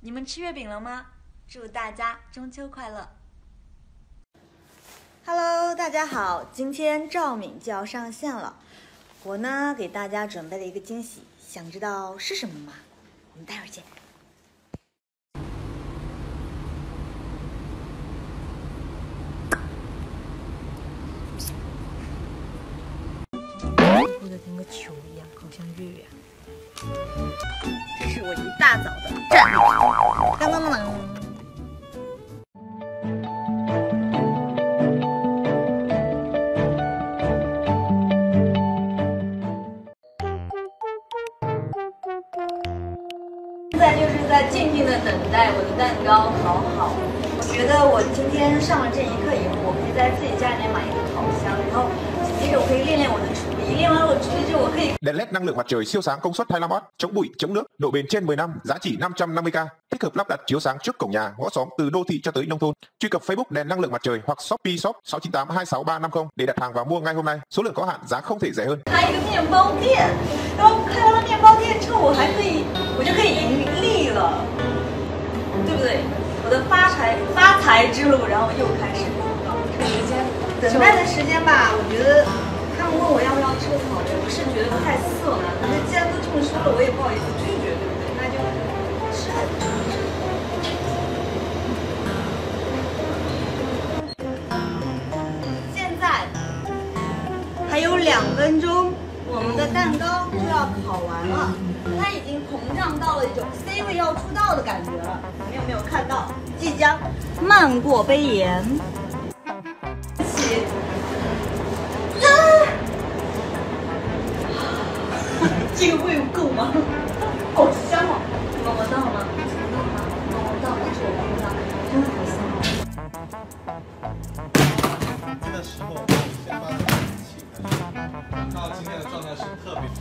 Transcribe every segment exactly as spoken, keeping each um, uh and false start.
你们吃月饼了吗？祝大家中秋快乐 ！Hello， 大家好，今天赵敏就要上线了，我呢给大家准备了一个惊喜，想知道是什么吗？我们待会儿见。或者跟个球一样，好像月月。这是我一大早的战利品，当当当当。现在就是在静静的等待我的蛋糕烤好。我觉得我今天上了这一课以后，我可以在自己家里面买一个烤箱，然后接着我可以练练我的厨艺。练完我厨艺之后，我可以。 Đèn led năng lượng mặt trời siêu sáng công suất hai mươi lăm oát, chống bụi, chống nước, độ bền trên mười năm, giá chỉ năm trăm năm mươi k. Thích hợp lắp đặt chiếu sáng trước cổng nhà, ngõ xóm từ đô thị cho tới nông thôn. Truy cập Facebook đèn năng lượng mặt trời hoặc Shopee Shop sáu chín tám hai sáu ba năm không để đặt hàng và mua ngay hôm nay. Số lượng có hạn, giá không thể rẻ hơn. 开一个面包店，然后开完了面包店之后，我还可以，我就可以盈利了，对不对？我的发财发财之路，然后又开始了。时间等待的时间吧，我觉得他们问我要不要吃草莓，我是觉得太涩了。但是既然都这么说了，我也不好意思拒绝，对不对？那就吃还不吃。现在还有两分钟，我们的蛋糕就要烤完了。它已经膨胀到了一种 C 位要出道的感觉了，你们有没有看到？即将漫过杯沿。起，啊！这个味够吗？好香哦！你们闻到了吗？闻到了吗？你们闻到了，但是我闻不到，真的好香哦！ 这个时候先把自己起开，看到今天的状态是特别。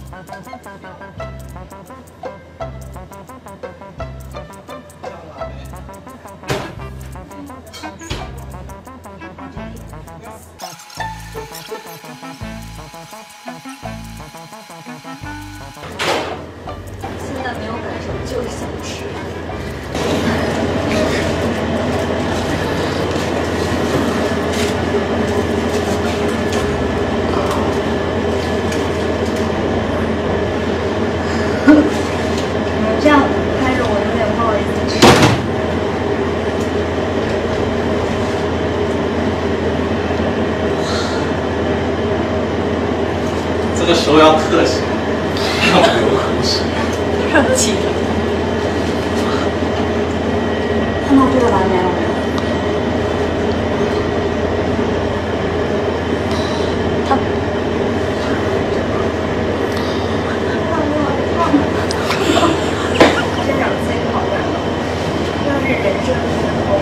现在没有感受，就是想吃。你这样看着我有点不好意思吃。 这个时候要特写，让我流口水。 热气的。看到这个完没有？它。这两次好感动，要是人生的时候，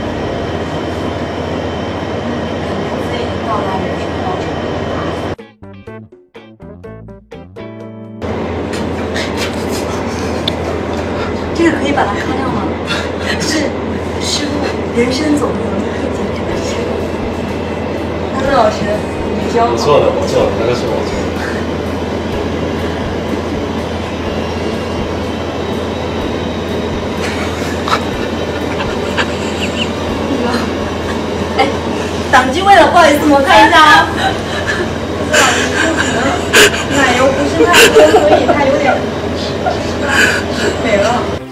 肯定自己已经到达人生高潮。这个可以把它擦掉吗？是失误，人生总不能遇见这个失误。安乐老师，你教我错的，我错的，那个是我错的。 哎，党机位了，不好意思，我看一下啊。奶油不是太多，所以它有点失没了。